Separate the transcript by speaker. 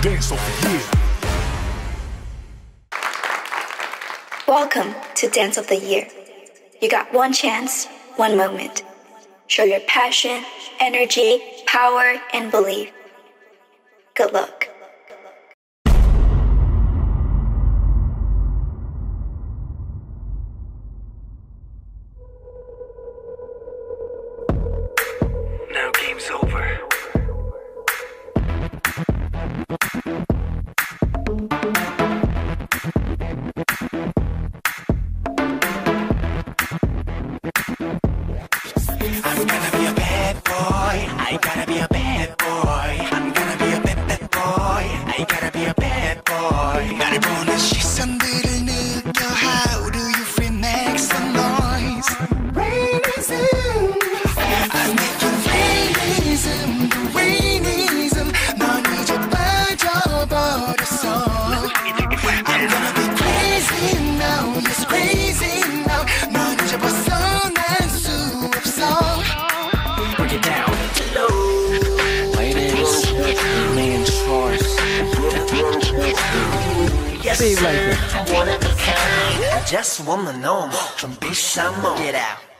Speaker 1: Dance of the Year.
Speaker 2: Welcome to Dance of the Year. You got one chance, one moment. Show your passion, energy, power, and belief. Good luck.
Speaker 3: Now game's over. I'm gonna be a bad boy. I gotta be a bad boy. I'm gonna be a bad boy. I gotta be a bad boy. 나를 보는 시선들을 느껴. How do you feel? Make some noise. Rainism. I'm making rainism. The rainism. 넌 이제 빠져버렸어. I'm gonna be crazy now. Yes, crazy now. 넌 이제 벗어날 수 없어. Break it down. Ladies, me and Troy's. Yes, sir. One of a kind. I just wanna know. 좀 비싼 뭐. Get out.